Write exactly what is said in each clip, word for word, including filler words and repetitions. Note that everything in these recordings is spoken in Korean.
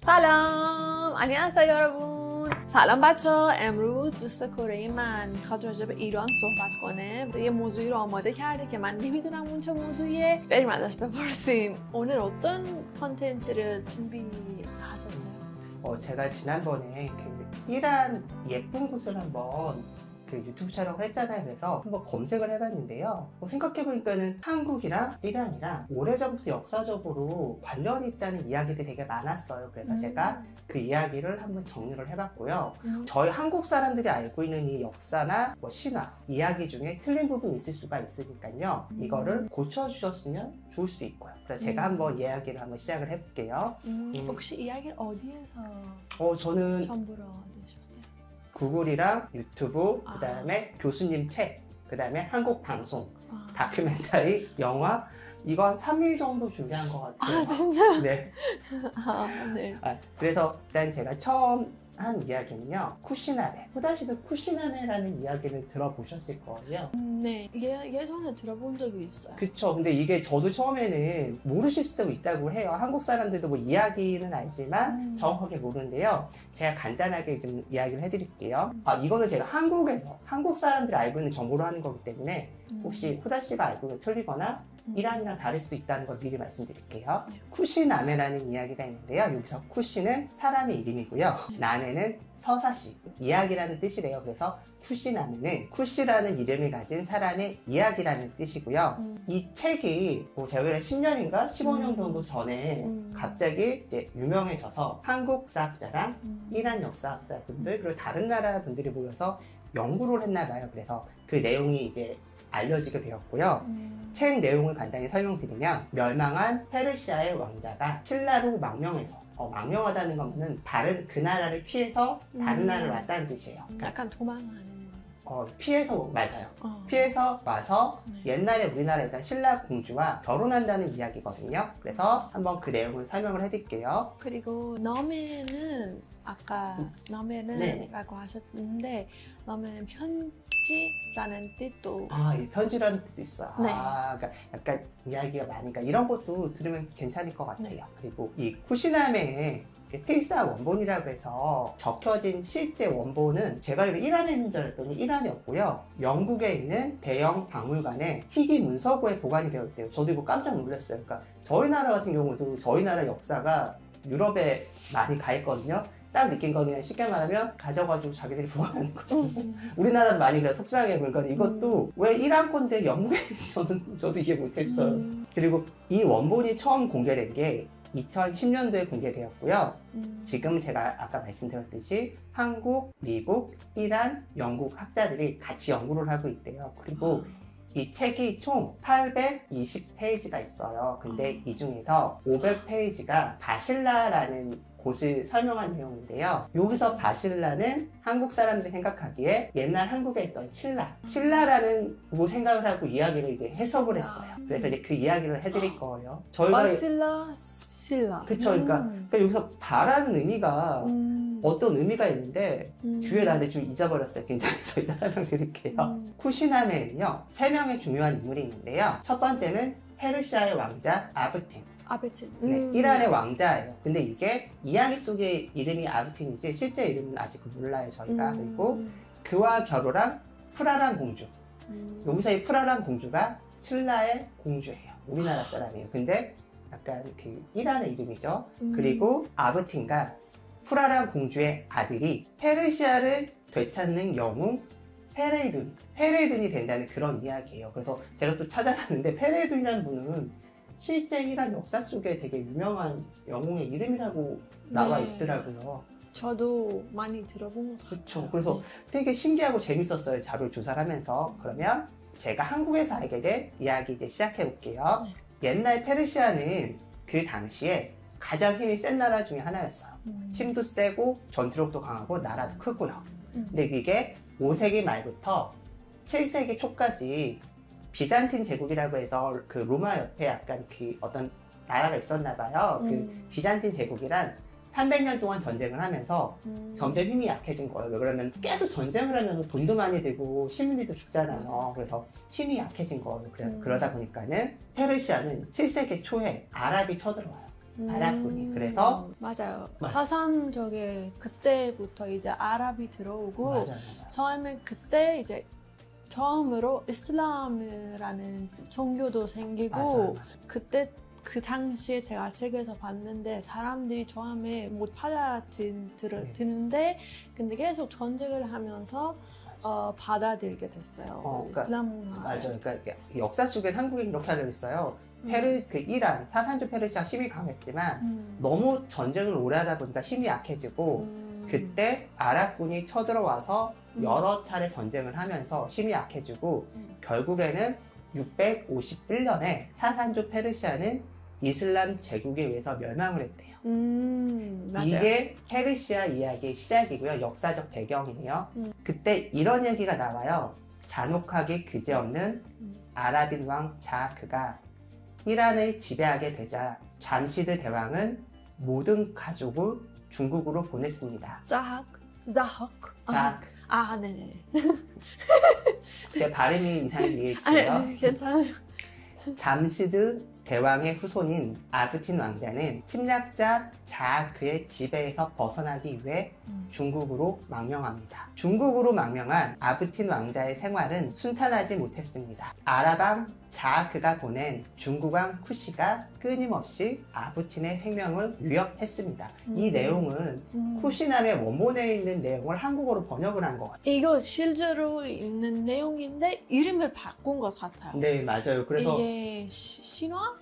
سلام 안녕하세요 여러분. سلام بچه ها. امروز دوست کره من میخواد راجع به ایران صحبت کنه. یه موضوعی رو آماده کرده که من نمیدونم اون چه موضوعیه. بریم ازش بپرسیم. 오늘 어떤 컨텐츠를 준비하셨어요? 어, 제가 지난번에 그 이란 예쁜 곳을 한번 그 유튜브 촬영을 했잖아요. 그래서 한번 검색을 해봤는데요. 뭐 생각해보니까는 한국이랑 이란이랑 오래전부터 역사적으로 관련이 있다는 이야기들이 되게 많았어요. 그래서 음. 제가 그 이야기를 한번 정리를 해봤고요. 음. 저희 한국 사람들이 알고 있는 이 역사나 뭐 신화, 이야기 중에 틀린 부분이 있을 수가 있으니까요. 음. 이거를 고쳐주셨으면 좋을 수도 있고요. 그래서 제가 음. 한번 이야기를 한번 시작을 해볼게요. 음. 음. 혹시 이야기를 어디에서 어, 저는 정보를 얻으셨어요? 구글이랑 유튜브, 아. 그 다음에 교수님 책, 그 다음에 한국 방송, 아. 다큐멘터리, 영화, 이거 한 삼 일 정도 준비한 것 같아요. 아 진짜? 네. 아, 네. 아, 그래서 일단 제가 처음 한 이야기는요, 쿠시나메. 후다시도 쿠시나메라는 이야기는 들어보셨을 거예요. 음, 네, 예, 예전에 들어본 적이 있어요. 그쵸. 근데 이게 저도 처음에는 모르실 수도 있다고 해요. 한국 사람들도 뭐 이야기는 알지만 음. 정확하게 모르는데요. 제가 간단하게 좀 이야기를 해드릴게요. 아, 이거는 제가 한국에서, 한국 사람들이 알고 있는 정보로 하는 거기 때문에 혹시 후다씨가 알고 있는 틀리거나 음. 이란이랑 다를 수도 있다는 걸 미리 말씀드릴게요. 네. 쿠시나메라는 이야기가 있는데요. 여기서 쿠시는 사람의 이름이고요. 네. 나메는 서사시, 이야기라는 뜻이래요. 그래서 쿠시나메는 쿠시라는 이름을 가진 사람의 이야기라는 뜻이고요. 음. 이 책이 뭐 제가 십 년인가 십오 년 정도 전에 음. 갑자기 이제 유명해져서 한국 역사학자랑 음. 이란 역사학자분들 그리고 다른 나라 분들이 모여서 연구를 했나 봐요. 그래서 그 내용이 이제 알려지게 되었고요. 음. 책 내용을 간단히 설명드리면 멸망한 페르시아의 왕자가 신라로 망명해서 어, 망명하다는 것은 다른 그 나라를 피해서 다른 음. 나라를 왔다는 뜻이에요. 그러니까 약간 도망하는 어, 피해서 맞아요. 어. 피해서 와서 네. 옛날에 우리나라에 있던 신라 공주와 결혼한다는 이야기거든요. 그래서 한번 그 내용을 설명을 해드릴게요. 그리고 너메는 아까 너메는 네. 라고 하셨는데 너메는 편지라는 뜻도 아, 이 편지라는 뜻도 있어요. 네. 아, 그러니까 약간 이야기가 많으니까 이런 것도 들으면 괜찮을 것 같아요. 네. 그리고 이 쿠시나메의 필사 원본이라고 해서 적혀진 실제 원본은 제가 이란에 있는 줄 알았더니 이란에 없고요. 영국에 있는 대형 박물관에 희귀 문서고에 보관이 되어 있대요. 저도 이거 깜짝 놀랐어요. 그러니까 저희 나라 같은 경우도 저희 나라 역사가 유럽에 많이 가 있거든요. 딱 느낀 거 그냥 쉽게 말하면 가져가지고 자기들이 보관하는 거죠. 음. 우리나라도 많이 그래 속상해 보니까 이것도 음. 왜 이란 건데 영국에 저는 저도 이해 못했어요. 음. 그리고 이 원본이 처음 공개된 게 이천십 년도에 공개되었고요. 음. 지금 제가 아까 말씀드렸듯이 한국, 미국, 이란, 영국 학자들이 같이 연구를 하고 있대요. 그리고 아. 이 책이 총 팔백이십 페이지가 있어요. 근데 아. 이 중에서 오백 페이지가 바실라라는 곳을 설명한 내용인데요. 여기서 바실라는 한국 사람들이 생각하기에 옛날 한국에 있던 신라, 신라라는 뭐 생각을 하고 이야기를 이제 해석을 했어요. 그래서 이제 그 이야기를 해드릴 거예요. 저희가 바실라, 신라. 그쵸. 그러니까, 음. 그러니까 여기서 바라는 의미가 음. 어떤 의미가 있는데 음. 뒤에 나한테 좀 잊어버렸어요. 굉장해서 이따 설명드릴게요. 음. 쿠시나메에는요 세 명의 중요한 인물이 있는데요. 첫 번째는 페르시아의 왕자 아브틴. 아브틴. 네, 음. 이란의 왕자예요. 근데 이게 이야기 속의 이름이 아브틴이지 실제 이름은 아직 몰라요 저희가. 음. 그리고 그와 결혼한 프라란 공주. 음. 여기서 이 프라란 공주가 신라의 공주예요. 우리나라 사람이에요. 근데 약간 그 이란의 이름이죠. 음. 그리고 아브틴과 프라란 공주의 아들이 페르시아를 되찾는 영웅 페레이둔, 페레이둔이 된다는 그런 이야기예요. 그래서 제가 또 찾아봤는데 페레이둔이라는 분은 실제 이란 역사 속에 되게 유명한 영웅의 이름이라고 나와 네. 있더라고요. 저도 많이 들어본 것 같아요. 그렇죠. 그래서 되게 신기하고 재밌었어요. 자료 조사를 하면서. 그러면 제가 한국에서 알게 된 이야기 이제 시작해 볼게요. 네. 옛날 페르시아는 그 당시에 가장 힘이 센 나라 중에 하나였어요. 음. 힘도 세고 전투력도 강하고 나라도 크고요. 음. 근데 이게 오 세기 말부터 칠 세기 초까지 비잔틴 제국이라고 해서 그 로마 옆에 약간 그 어떤 나라가 있었나 봐요. 음. 그 비잔틴 제국이란 삼백 년 동안 전쟁을 하면서 음. 점점 힘이 약해진 거예요. 왜 그러면 계속 전쟁을 하면 돈도 많이 들고 시민들도 죽잖아요. 맞아. 그래서 힘이 약해진 거예요. 그래, 음. 그러다 보니까는 페르시아는 칠 세기 초에 아랍이 쳐들어와요. 아랍군이. 음, 그래서 맞아요. 맞아. 사산족에 그때부터 이제 아랍이 들어오고 맞아요, 맞아요. 처음에 그때 이제 처음으로 이슬람이라는 종교도 생기고 맞아요, 맞아요. 그때 그 당시에 제가 책에서 봤는데 사람들이 처음에 못 받아들이는데 네. 근데 계속 전쟁을 하면서 어, 받아들이게 됐어요. 어, 그러니까, 이슬람 문화. 맞아요. 그러니까 역사 속엔 한국이 이렇게 알려 있어요. 페르 그 이란 사산조 페르시아 힘이 강했지만 음. 너무 전쟁을 오래 하다 보니까 힘이 약해지고 음. 그때 아랍군이 쳐들어와서 음. 여러 차례 전쟁을 하면서 힘이 약해지고 음. 결국에는 육백오십일 년에 사산조 페르시아는 이슬람 제국에 의해서 멸망을 했대요. 음, 맞아요. 이게 페르시아 이야기의 시작이고요. 역사적 배경이에요. 음. 그때 이런 얘기가 나와요. 잔혹하게 그지없는 음. 아랍인 왕 자크가 이란을 지배하게 되자 잠시드 대왕은 모든 가족을 중국으로 보냈습니다. 자학, 자학. 자크. 아, 네네. 제 발음이 이상하게 아니, 이해해주세요. 아니, 괜찮아요. 잠시드 대왕의 후손인 아부틴 왕자는 침략자 자크의 지배에서 벗어나기 위해 음. 중국으로 망명합니다. 중국으로 망명한 아부틴 왕자의 생활은 순탄하지 못했습니다. 아랍왕 자크가 보낸 중국왕 쿠시가 끊임없이 아부틴의 생명을 위협했습니다. 음. 이 내용은 음. 쿠시남의 원본에 있는 내용을 한국어로 번역을 한 것 같아요. 이거 실제로 있는 내용인데 이름을 바꾼 것 같아요. 네, 맞아요. 그래서 이게 시- 신화?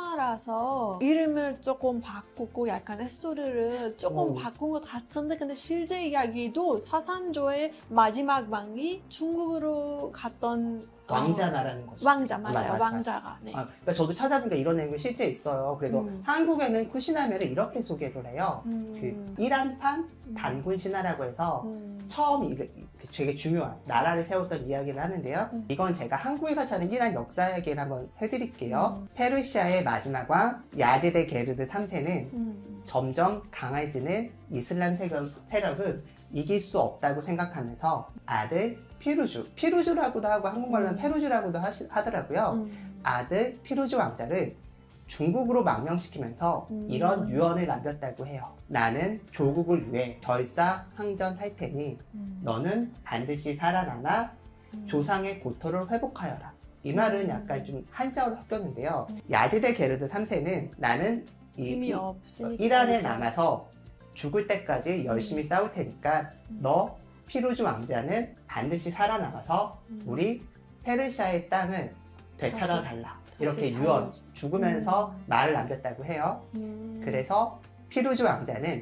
신화라서 이름을 조금 바꾸고 약간 스토리를 조금 오. 바꾼 것 같은데 근데 실제 이야기도 사산조의 마지막 왕이 중국으로 갔던 왕자 어, 말하는 거죠. 왕자 맞아요. 맞아, 맞아, 왕자가. 네. 아, 그러니까 저도 찾아보니까 이런 내용이 실제 있어요. 그래서 음. 한국에는 쿠시나메를 이렇게 소개를 해요. 음. 그 이란판 음. 단군 신화라고 해서 음. 처음 이, 그 되게 중요한 나라를 세웠던 이야기를 하는데요. 음. 이건 제가 한국에서 찾은 이란 역사 이야기를 한번 해드릴게요. 음. 페르시아의 마지막 왕 야제데 게르드 삼 세는 음. 점점 강해지는 이슬람 세력, 세력을 이길 수 없다고 생각하면서 아들 피루주, 피루주라고도 하고 한국말로는 음. 페루주라고도 하시, 하더라고요. 음. 아들 피루주 왕자를 중국으로 망명시키면서 음. 이런 유언을 남겼다고 해요. 나는 조국을 위해 결사항전할 테니 음. 너는 반드시 살아남아 음. 조상의 고토를 회복하여라. 이 말은 음. 약간 좀 한자어로 섞였는데요. 음. 야지데 게르드 삼 세는 나는 이, 힘이 이- 없으니까 이란에 이제. 남아서 죽을 때까지 열심히 싸울 테니까 음. 너 피루주 왕자는 반드시 살아남아서 음. 우리 페르시아의 땅을 되찾아 달라. 이렇게 다시 유언, 살려줘. 죽으면서 음. 말을 남겼다고 해요. 음. 그래서 피루주 왕자는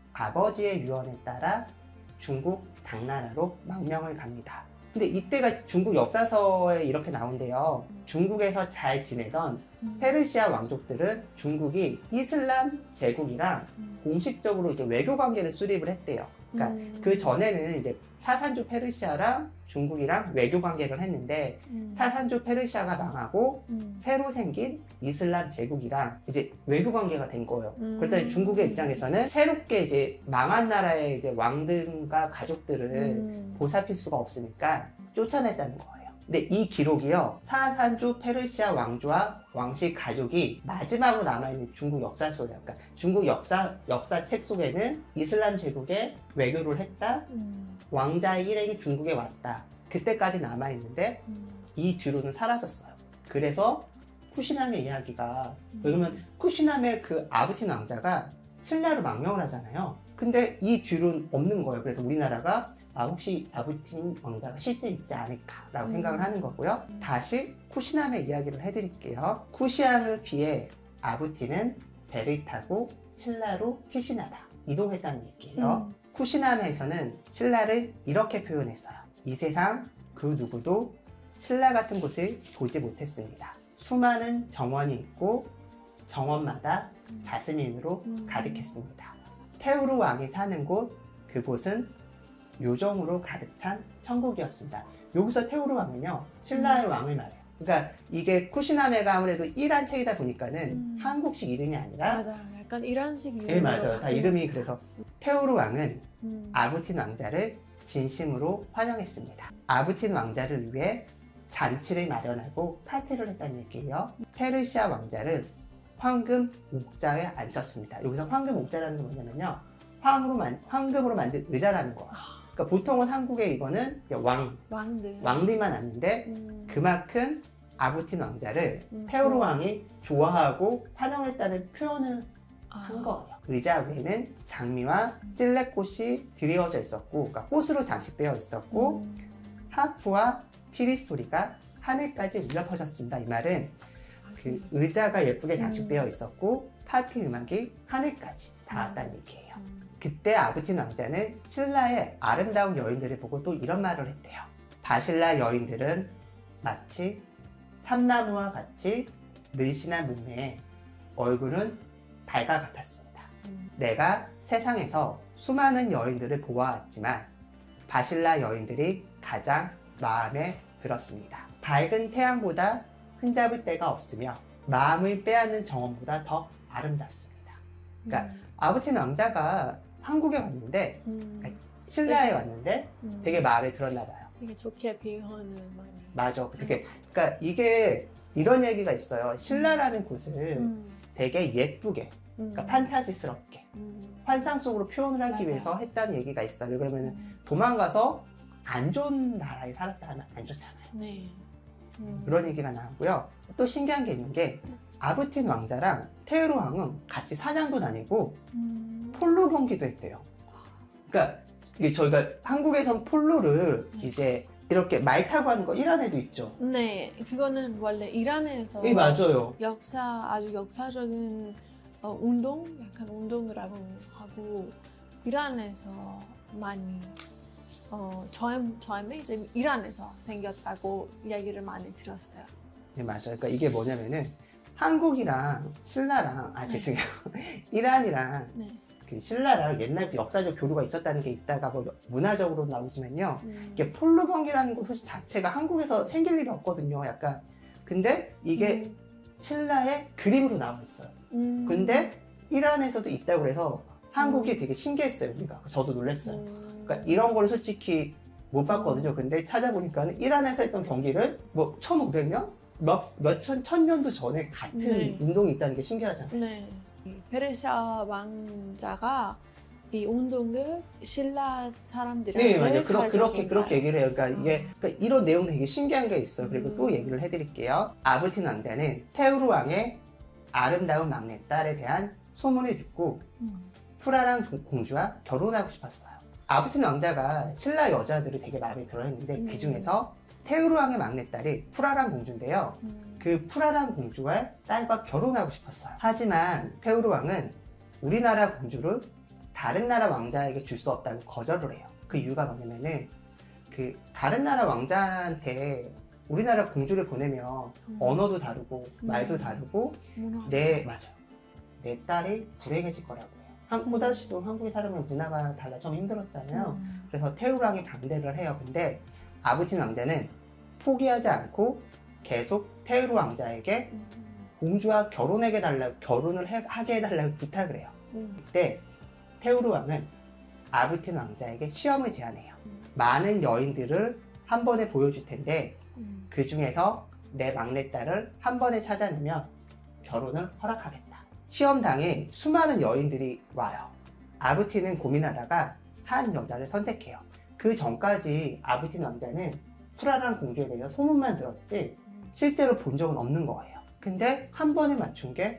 아버지의 유언에 따라 중국 당나라로 망명을 갑니다. 근데 이때가 중국 역사서에 이렇게 나온대요. 중국에서 잘 지내던 음. 페르시아 왕족들은 중국이 이슬람 제국이랑 음. 공식적으로 이제 외교 관계를 수립을 했대요. 그러니까 음. 그 전에는 이제 사산조 페르시아랑 중국이랑 외교 관계를 했는데 음. 사산조 페르시아가 망하고 음. 새로 생긴 이슬람 제국이랑 이제 외교 관계가 된 거예요. 음. 그랬더니 중국의 입장에서는 새롭게 이제 망한 나라의 이제 왕들과 가족들을 음. 보살필 수가 없으니까 쫓아냈다는 거예요. 근데 이 기록이요, 사산조 페르시아 왕조와 왕실 가족이 마지막으로 남아있는 중국 역사 속에, 그러니까 중국 역사, 역사책 속에는 이슬람 제국에 외교를 했다, 음. 왕자의 일행이 중국에 왔다. 그때까지 남아있는데 음. 이 뒤로는 사라졌어요. 그래서 쿠시남의 이야기가, 음. 왜냐면 쿠시남의 그 아부틴 왕자가 신라로 망명을 하잖아요. 근데 이 뒤로는 없는 거예요. 그래서 우리나라가 아, 혹시 아부틴 왕자가 실제 있지 않을까라고 음. 생각을 하는 거고요. 음. 다시 쿠시남의 이야기를 해드릴게요. 쿠시암을 피해 아부틴은 배를 타고 신라로 피신하다. 이동했다는 얘기예요. 음. 쿠시남에서는 신라를 이렇게 표현했어요. 이 세상 그 누구도 신라 같은 곳을 보지 못했습니다. 수많은 정원이 있고 정원마다 음. 자스민으로 음. 가득했습니다. 테우루 왕이 사는 곳, 그곳은 요정으로 가득 찬 천국이었습니다. 여기서 테우루 왕은요, 신라의 음. 왕을 말해요. 그러니까 이게 쿠시나메가 아무래도 이란 책이다 보니까는 음. 한국식 이름이 아니라, 맞아. 약간 이란식 이름으로. 예, 맞아요. 다 이름이 그래서 테우루 왕은 음. 아부틴 왕자를 진심으로 환영했습니다. 아부틴 왕자를 위해 잔치를 마련하고 파티를 했다는 얘기예요. 페르시아 왕자를 황금 옥자에 앉혔습니다. 여기서 황금 옥자라는 건 뭐냐면요, 황으로 만, 황금으로 만든 의자라는 거예요. 그러니까 보통은 한국에 이거는 이제 왕, 왕들. 왕들만 앉는데 음. 그만큼 아부틴 왕자를 음, 테오르 좋아. 왕이 좋아하고 환영했다는 표현을 아. 한 거예요. 의자 위에는 장미와 찔레꽃이 드리워져 있었고, 그러니까 꽃으로 장식되어 있었고, 음. 하프와 피리 소리가 하늘까지 울려 퍼졌습니다. 이 말은 그 의자가 예쁘게 장식되어 음. 있었고 파티 음악이 하늘까지 닿았다는 얘기예요. 음. 그때 아부틴 왕자는 신라의 아름다운 여인들을 보고 또 이런 말을 했대요. 바실라 여인들은 마치 삼나무와 같이 늘씬한 몸매에 얼굴은 달과 같았습니다. 음. 내가 세상에서 수많은 여인들을 보아왔지만 바실라 여인들이 가장 마음에 들었습니다. 밝은 태양보다 흠잡을 데가 없으며 마음을 빼앗는 정원보다 더 아름답습니다. 그러니까 음. 아부틴 왕자가 한국에 왔는데, 음. 그러니까 신라에 왔는데 음. 되게 마음에 들었나 봐요. 되게 좋게 비유하는 많이. 맞아. 되게, 그러니까 이게 이런 얘기가 있어요. 신라라는 곳을 음. 되게 예쁘게, 음. 그러니까 판타지스럽게 음. 환상 속으로 표현을 하기 맞아요. 위해서 했다는 얘기가 있어요. 왜 그러면 음. 도망가서 안 좋은 나라에 살았다 하면 안 좋잖아요. 네. 음. 그런 얘기가 나오고요. 또 신기한 게 있는 게 아부틴 왕자랑 테오르 왕은 같이 사냥도 다니고 음. 폴로 경기도 했대요. 그러니까 이게 저희가 한국에선 폴로를 네. 이제 이렇게 말 타고 하는 거 이란에도 있죠. 네, 그거는 원래 이란에서 예, 맞아요. 역사 아주 역사적인 어, 운동, 약간 운동이라고 하고 이란에서 많이 어, 처음 처음에 이제 이란에서 생겼다고 이야기를 많이 들었어요. 네, 맞아요. 그러니까 이게 뭐냐면은 한국이랑 신라랑 아 네. 죄송해요. 이란이랑 네. 그 신라랑 옛날부터 역사적 교류가 있었다는 게 있다가 뭐 문화적으로 나오지만요. 음. 이게 폴로 경기라는 것 자체가 한국에서 생길 일이 없거든요. 약간 근데 이게 음. 신라의 그림으로 나와 있어요. 음. 근데 이란에서도 있다고 그래서 한국이 음. 되게 신기했어요. 우리가 저도 놀랐어요. 음. 그러니까 이런 거를 솔직히 못 봤거든요. 근데 찾아보니까는 이란에서 했던 경기를 뭐 천오백 년? 몇, 몇천, 천 년도 전에 같은 네. 운동이 있다는 게 신기하잖아요. 네. 이 페르시아 왕자가 이 운동을 신라 사람들한테 네, 맞아요. 그러, 그렇게, 가르쳐준 그렇게 거예요. 얘기를 해요. 그러니까 이게, 그러니까 이런 내용 되게 신기한 게 있어요. 그리고 음. 또 얘기를 해드릴게요. 아부틴 왕자는 테우르 왕의 아름다운 막내딸에 대한 소문을 듣고 음. 프라랑 공주와 결혼하고 싶었어요. 아부틴 왕자가 신라 여자들을 되게 마음에 들어 했는데 음. 그 중에서 테우르 왕의 막내딸이 프라랑 공주인데요. 음. 그 프라랑 공주와 딸과 결혼하고 싶었어요. 하지만 테우르 왕은 우리나라 공주를 다른 나라 왕자에게 줄 수 없다고 거절을 해요. 그 이유가 뭐냐면은 그 다른 나라 왕자한테 우리나라 공주를 보내면 음. 언어도 다르고 음. 말도 다르고 문화. 내 맞아 내 딸이 불행해질 거라고 해요. 한국 음. 다시도 한국에 살으면 문화가 달라 좀 힘들었잖아요. 음. 그래서 테우르 왕이 반대를 해요. 근데 아부틴 왕자는 포기하지 않고 계속 테우르 왕자에게 음. 공주와 결혼하게 달라 결혼을 해, 하게 해달라고 부탁을 해요. 음. 그때 테우르 왕은 아부틴 왕자에게 시험을 제안해요. 음. 많은 여인들을 한 번에 보여줄 텐데 음. 그 중에서 내 막내딸을 한 번에 찾아내면 결혼을 허락하겠다. 시험당에 수많은 여인들이 와요. 아부틴은 고민하다가 한 여자를 선택해요. 그 전까지 아부틴 왕자는 프라랑 공주에 대해서 소문만 들었지 음. 실제로 본 적은 없는 거예요. 근데 한 번에 맞춘 게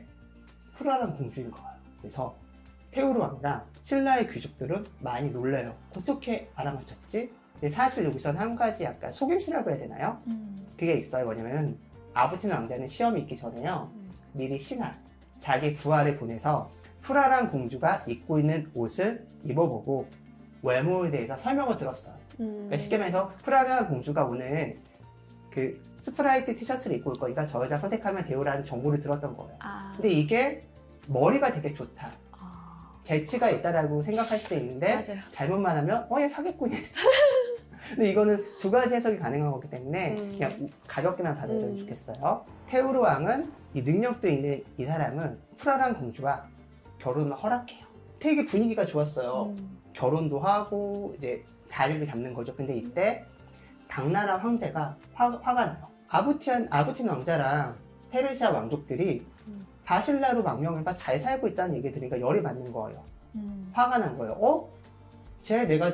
프라랑 공주인 거예요. 그래서 테우르 왕이랑 신라의 귀족들은 많이 놀래요. 어떻게 알아맞혔지? 근데 사실 여기선 한 가지 약간 속임수라고 해야 되나요? 음. 그게 있어요. 뭐냐면 아부틴 왕자는 시험이 있기 전에요. 음. 미리 신하, 자기 부하를 보내서 프라랑 공주가 입고 있는 옷을 입어보고 외모에 대해서 설명을 들었어요. 음. 그러니까 쉽게 말해서 프라랑 공주가 오늘 그 스프라이트 티셔츠를 입고 올 거니까 저 여자 선택하면 돼요라는 정보를 들었던 거예요. 아. 근데 이게 머리가 되게 좋다, 아. 재치가 있다라고 생각할 수도 있는데 맞아요. 잘못만 하면 어 얘 사기꾼이네. 근데 이거는 두 가지 해석이 가능한 거기 때문에 음. 그냥 우- 가볍게만 받아들여도 음. 좋겠어요. 테우르 왕은 이 능력도 있는 이 사람은 프라랑 공주와 결혼을 허락해요. 되게 분위기가 좋았어요. 음. 결혼도 하고 이제 자리를 잡는 거죠. 근데 이때 당나라 황제가 화, 화가 나요. 아부틴, 아부틴 왕자랑 페르시아 왕족들이 음. 바실라로 망명해서 잘 살고 있다는 얘기 들으니까 열이 받는 거예요. 음. 화가 난 거예요. 어? 쟤 내가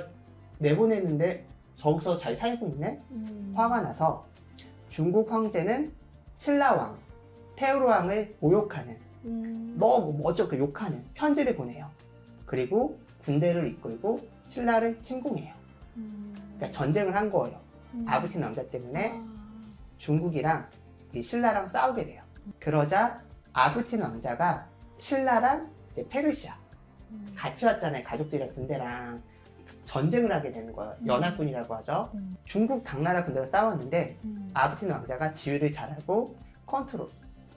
내보냈는데 저기서 잘 살고 있네? 음. 화가 나서 중국 황제는 신라왕, 테오르왕을 모욕하는, 음. 너무 어쩌고 욕하는 편지를 보내요. 그리고 군대를 이끌고 신라를 침공해요. 음. 그러니까 전쟁을 한 거예요. 음. 아부틴 왕자 때문에 아. 중국이랑 이 신라랑 싸우게 돼요. 그러자 아부틴 왕자가 신라랑 이제 페르시아 음. 같이 왔잖아요. 가족들이랑 군대랑 전쟁을 하게 되는 거예요. 음. 연합군이라고 하죠. 음. 중국 당나라 군대가 싸웠는데 음. 아부틴 왕자가 지휘를 잘하고 컨트롤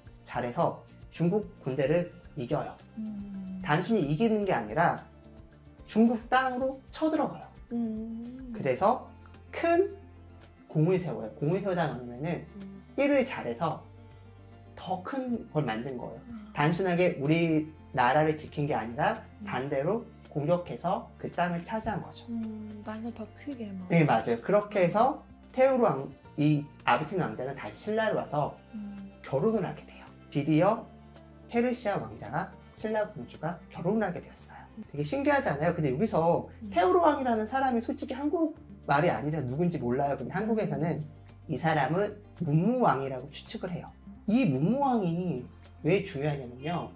잘해서 중국 군대를 이겨요. 음. 단순히 이기는 게 아니라 중국 땅으로 쳐들어가요. 음. 그래서 큰 공을 세워요. 공을 세우다 보면은 음. 일을 잘해서 더 큰 걸 만든 거예요. 음. 단순하게 우리 나라를 지킨 게 아니라 음. 반대로 공격해서 그 땅을 차지한 거죠. 음. 땅을 더 크게 막. 네, 맞아요. 그렇게 해서 테오르 왕, 이 아부틴 왕자는 다시 신라로 와서 음. 결혼을 하게 돼요. 드디어 페르시아 왕자가 신라 공주가 결혼을 하게 되었어요. 되게 신기하지 않아요? 근데 여기서 음. 테오르 왕이라는 사람이 솔직히 한국 말이 아니라 누군지 몰라요. 근데 한국에서는 이 사람은 문무왕이라고 추측을 해요. 이 문무왕이 왜 중요하냐면요.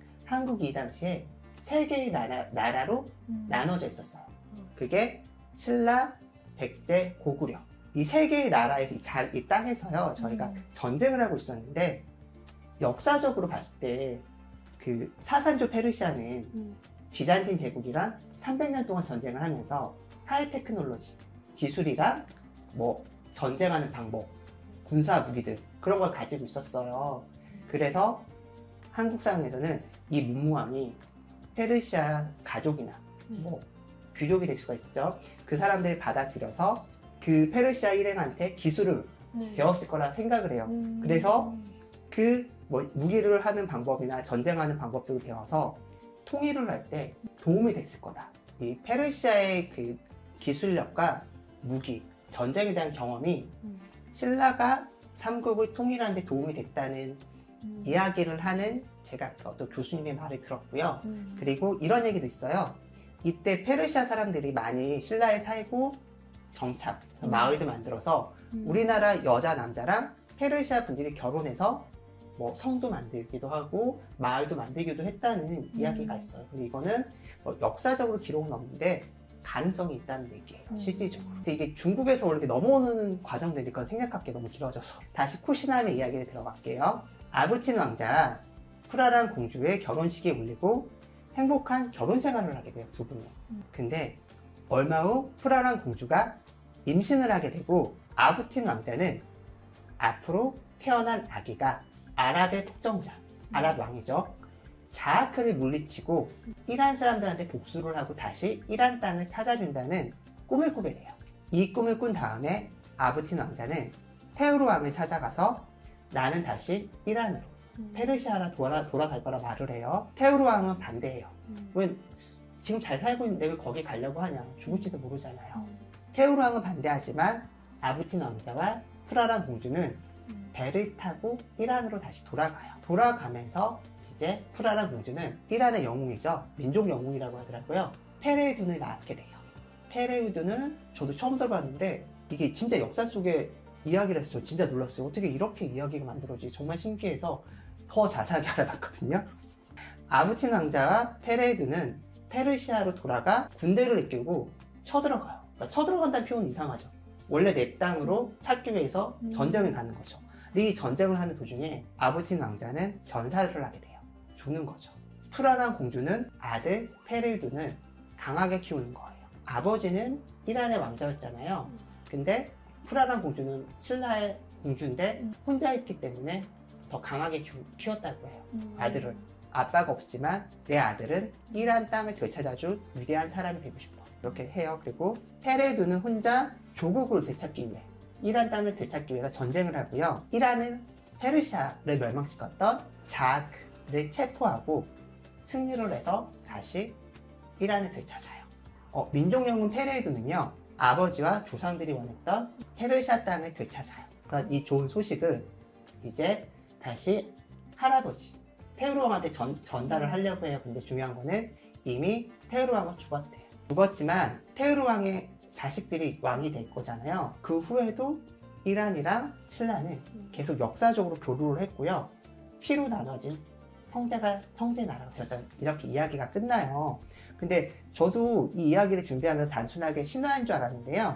한국이 이 당시에 세 개의 나라, 나라로 음. 나눠져 있었어요. 음. 그게 신라, 백제, 고구려. 이 세 개의 나라에서 이, 자, 이 땅에서요. 저희가 음. 전쟁을 하고 있었는데 역사적으로 봤을 때 그 사산조 페르시아는 음. 비잔틴 제국이랑 삼백 년 동안 전쟁을 하면서 하이 테크놀로지, 기술이랑 뭐 전쟁하는 방법, 군사 무기들 그런 걸 가지고 있었어요. 그래서 한국 사회에서는 이 문무왕이 페르시아 가족이나 뭐 귀족이 될 수가 있죠. 그 사람들을 받아들여서 그 페르시아 일행한테 기술을 네. 배웠을 거라 생각을 해요. 음. 그래서 그 뭐 무기를 하는 방법이나 전쟁하는 방법들을 배워서 통일을 할 때 도움이 됐을 거다. 이 페르시아의 그 기술력과 무기, 전쟁에 대한 경험이 음. 신라가 삼국을 통일하는 데 도움이 됐다는 음. 이야기를 하는 제가 어떤 교수님의 말을 들었고요. 음. 그리고 이런 얘기도 있어요. 이때 페르시아 사람들이 많이 신라에 살고 정착, 음. 마을도 만들어서 음. 우리나라 여자, 남자랑 페르시아 분들이 결혼해서 뭐 성도 만들기도 하고 마을도 만들기도 했다는 음. 이야기가 있어요. 근데 이거는 뭐 역사적으로 기록은 없는데 가능성이 있다는 얘기예요. 음. 실질적으로. 근데 이게 중국에서 이렇게 넘어오는 과정되니까 생각할 게 너무 길어져서 다시 쿠시남의 이야기를 들어갈게요. 아부틴 왕자 프라랑 공주의 결혼식에 올리고 행복한 결혼 생활을 하게 돼요. 두 분은. 음. 근데 얼마 후 프라랑 공주가 임신을 하게 되고 아부틴 왕자는 앞으로 태어난 아기가 아랍의 폭정자, 아랍 왕이죠. 자아크를 물리치고 이란 사람들한테 복수를 하고 다시 이란 땅을 찾아준다는 꿈을 꾸게 돼요. 이 꿈을 꾼 다음에 아부틴 왕자는 테오르 왕을 찾아가서 나는 다시 이란으로 음. 페르시아로 돌아, 돌아갈 거라 말을 해요. 테오르 왕은 반대해요. 음. 왜 지금 잘 살고 있는데 왜 거기 가려고 하냐. 죽을지도 모르잖아요. 음. 테오르 왕은 반대하지만 아부틴 왕자와 프라랑 공주는 음. 배를 타고 이란으로 다시 돌아가요. 돌아가면서 이제 프라랑 공주는 이란의 영웅이죠. 민족 영웅이라고 하더라고요. 페레우든을 낳게 돼요. 페레우든은 저도 처음 들어봤는데 이게 진짜 역사 속의 이야기라서 저 진짜 놀랐어요. 어떻게 이렇게 이야기가 만들어지지? 정말 신기해서 더 자세하게 알아봤거든요. 아부틴 왕자와 페레우든은 페르시아로 돌아가 군대를 이끌고 쳐들어가요. 그러니까 쳐들어간다는 표현은 이상하죠. 원래 내 땅으로 찾기 위해서 음. 전쟁을 가는 거죠. 근데 이 전쟁을 하는 도중에 아부틴 왕자는 전사를 하게 돼요. 죽는 거죠. 프라랑 공주는 아들 페레우든을 강하게 키우는 거예요. 아버지는 이란의 왕자였잖아요. 근데 프라랑 공주는 신라의 공주인데 음. 혼자 있기 때문에 더 강하게 키우, 키웠다고 해요. 음. 아들을. 아빠가 없지만 내 아들은 이란 땅을 되찾아줄 위대한 사람이 되고 싶어. 이렇게 해요. 그리고 페레우든은 혼자 조국을 되찾기 위해 이란 땅을 되찾기 위해서 전쟁을 하고요. 이란은 페르시아를 멸망시켰던 자크를 체포하고 승리를 해서 다시 이란을 되찾아요. 어, 민족영웅 페레우든은요. 아버지와 조상들이 원했던 페르시아 땅을 되찾아요. 그러니까 이 좋은 소식을 이제 다시 할아버지 테오르왕한테 전, 전달을 하려고 해요. 근데 중요한 거는 이미 테오르왕은 죽었대요. 죽었지만 테오르왕의 자식들이 왕이 될 거잖아요. 그 후에도 이란이랑 신라는 계속 역사적으로 교류를 했고요. 피로 나눠진 형제가 형제 나라가 되었다. 이렇게 이야기가 끝나요. 근데 저도 이 이야기를 준비하면서 단순하게 신화인 줄 알았는데요.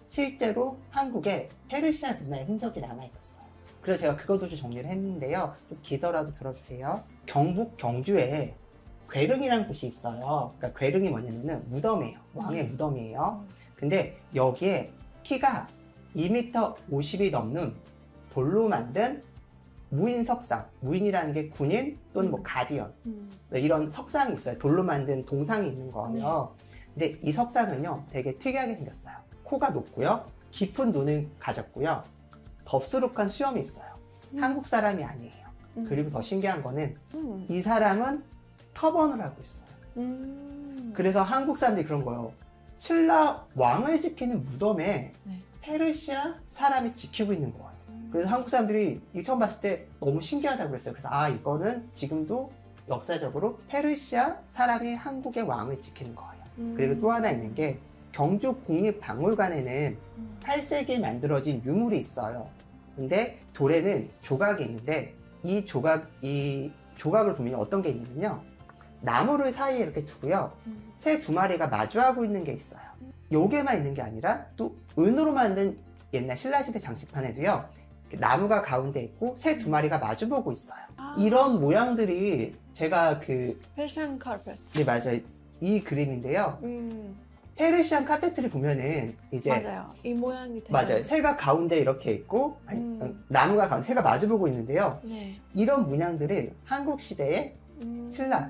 실제로 한국에 페르시아 문화의 흔적이 남아있었어요. 그래서 제가 그것도 좀 정리를 했는데요. 좀 길더라도 들어주세요. 경북 경주에 괴릉이라는 곳이 있어요. 그러니까 괴릉이 뭐냐면은 무덤이에요. 왕의 음. 무덤이에요. 근데 여기에 키가 이 미터 오십이 넘는 돌로 만든 무인 석상, 무인이라는 게 군인 또는 뭐 가디언 음. 이런 석상이 있어요. 돌로 만든 동상이 있는 거예요. 근데 이 석상은요 되게 특이하게 생겼어요. 코가 높고요, 깊은 눈을 가졌고요, 덥수룩한 수염이 있어요. 음. 한국 사람이 아니에요. 음. 그리고 더 신기한 거는 음. 이 사람은 터번을 하고 있어요. 음. 그래서 한국 사람들이 그런 거예요. 신라 왕을 지키는 무덤에 네. 페르시아 사람이 지키고 있는 거예요. 그래서 한국 사람들이 이 처음 봤을 때 너무 신기하다고 그랬어요. 그래서 아, 이거는 지금도 역사적으로 페르시아 사람이 한국의 왕을 지키는 거예요. 음. 그리고 또 하나 있는 게 경주 국립박물관에는 음. 팔 세기에 만들어진 유물이 있어요. 근데 돌에는 조각이 있는데 이 조각, 이 조각을 보면 어떤 게 있냐면요. 나무를 사이에 이렇게 두고요. 음. 새 두 마리가 마주하고 있는 게 있어요. 요게만 있는 게 아니라 또 은으로 만든 옛날 신라시대 장식판에도요. 나무가 가운데 있고 새 두 마리가 마주보고 있어요. 아. 이런 모양들이 제가 그 페르시안 카펫. 네, 맞아요. 이 그림인데요. 음. 페르시안 카페트를 보면은 이제 맞아요. 이 모양이 되게 맞아요. 새가 가운데 이렇게 있고 아니, 음. 어, 나무가 가운데 새가 마주보고 있는데요. 네. 이런 문양들이 한국 시대에 음. 신라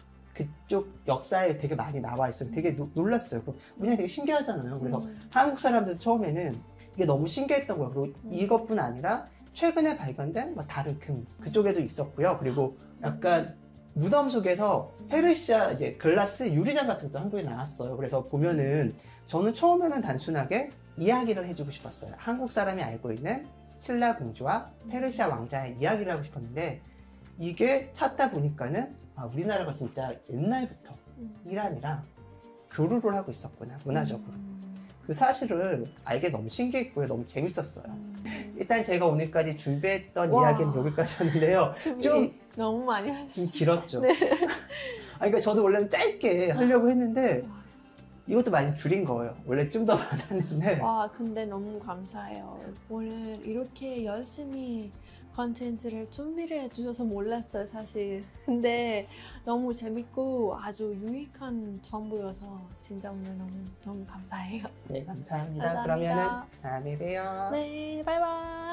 그쪽 역사에 되게 많이 나와 있어요. 되게 노, 놀랐어요. 그 문양이 되게 신기하잖아요. 그래서 음. 한국 사람들 처음에는 이게 너무 신기했던 거예요. 그리고 음. 이것뿐 아니라 최근에 발견된 뭐 다른 금 그쪽에도 있었고요. 그리고 약간 무덤 속에서 페르시아 이제 글라스 유리잔 같은 것도 한국에 나왔어요. 그래서 보면은 저는 처음에는 단순하게 이야기를 해주고 싶었어요. 한국 사람이 알고 있는 신라 공주와 페르시아 왕자의 이야기를 하고 싶었는데 이게 찾다 보니까는 아, 우리나라가 진짜 옛날부터 음. 이란이랑 교류를 하고 있었구나, 문화적으로. 음. 그 사실을 알게 너무 신기했고요. 너무 재밌었어요. 음. 일단 제가 오늘까지 준비했던 와. 이야기는 여기까지였는데요. 준비 좀 너무 많이 좀 하셨어요. 길었죠. 네. 아, 그러니까 저도 원래는 짧게 하려고 했는데 이것도 많이 줄인 거예요. 원래 좀 더 많았는데. 와, 근데 너무 감사해요. 오늘 이렇게 열심히 컨텐츠를 준비를 해주셔서 몰랐어요, 사실. 근데 너무 재밌고 아주 유익한 정보여서 진짜 오늘 너무 너무 감사해요. 네, 감사합니다. 감사합니다. 그러면은 다음에 봬요. 네, 바이바이.